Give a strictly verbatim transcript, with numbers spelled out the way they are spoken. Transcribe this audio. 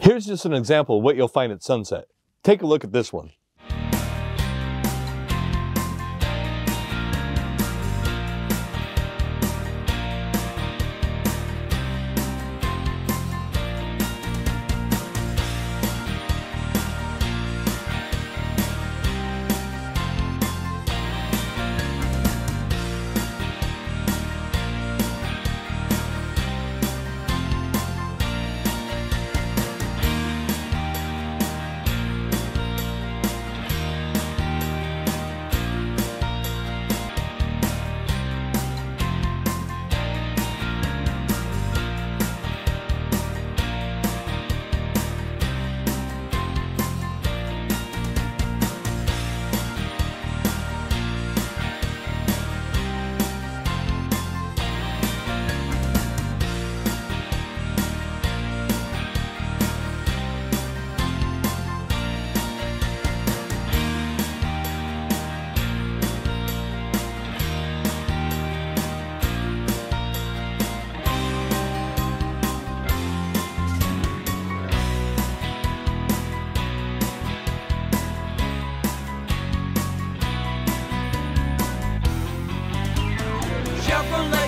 Here's just an example of what you'll find at sunset. Take a look at this one. Chevrolet